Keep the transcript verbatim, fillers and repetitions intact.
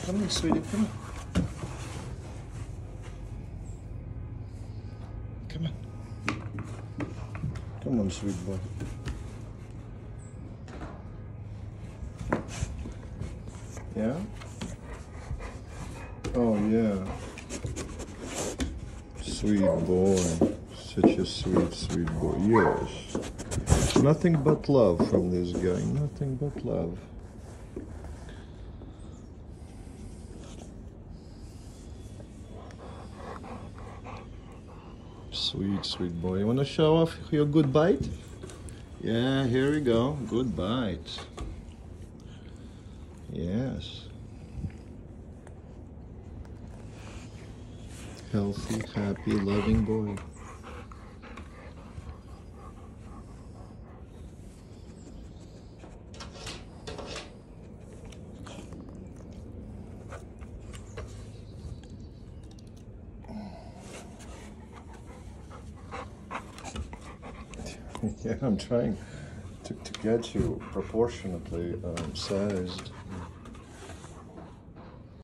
Come on, sweetie, come on. Come on. Come on, sweet boy. Yeah? Oh, yeah. Sweet boy. Such a sweet, sweet boy. Yes. Nothing but love from this guy. Nothing but love. Sweet, sweet boy. You want to show off your good bite? Yeah, here we go. Good bite. Yes. Healthy, happy, loving boy. Yeah, I'm trying to, to get you proportionately um, sized.